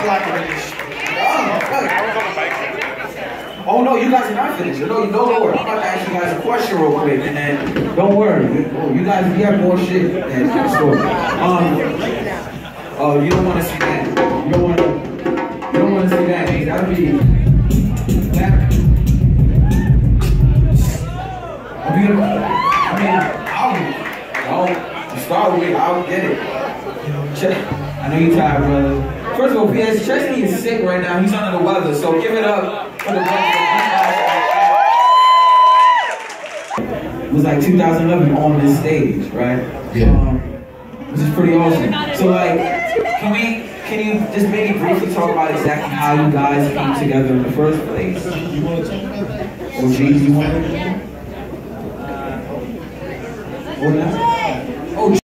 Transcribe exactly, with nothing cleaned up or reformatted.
like to finish. Oh, oh no, you guys are not finished. No, no, no, no worry. I'm about to ask you guys a question real quick, and then don't worry. You guys, you have more shit than the story. Um, oh, you don't want to see that. You don't want to. You don't want to see that. Hey, that'll be. That. I mean, I mean, I'll, I'll start with it. I'll get it. I know you're tired, brother. First of all, P S Chesney is sick right now. He's under the weather, so give it up for the brother. It was like two thousand eleven on this stage, right? Yeah. Um, which is pretty awesome. So, like, can we, can you just maybe briefly talk about exactly how you guys came together in the first place? You want to talk about that? Or G, you want to? Or not?